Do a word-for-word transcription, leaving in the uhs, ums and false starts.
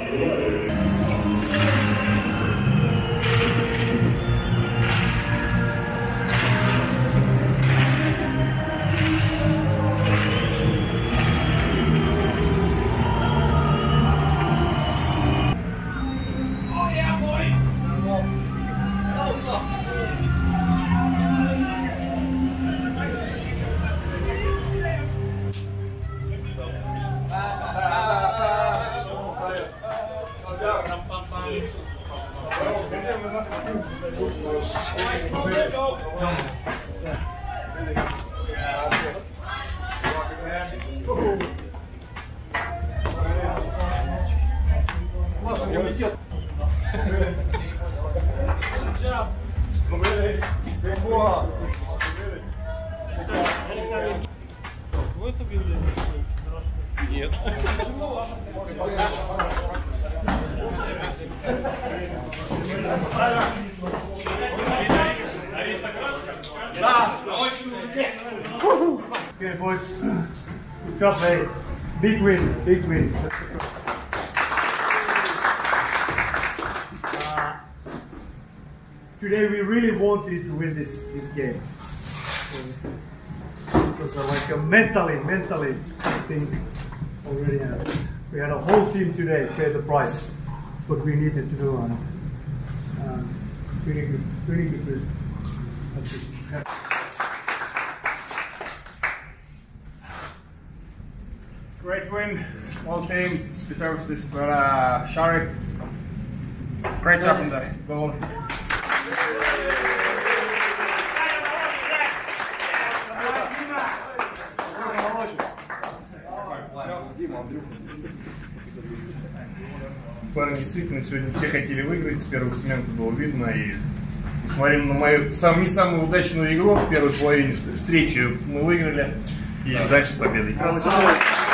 Нет. Okay, boys. Good job, mate. Big win, big win. Uh, today we really wanted to win this this game. It was uh, like a mentally, mentally, I think already uh, we had a whole team today pay the price, what we needed to do. And uh, really good, really good result. That's it. Yeah. Great win, all team deserves this, but uh, Sharif, great job on the goal. Парни действительно сегодня все хотели выиграть, с первых смен это было видно, и несмотря на мою сам, не самую удачную игру в первой половине встречи, мы выиграли и дальше с победой.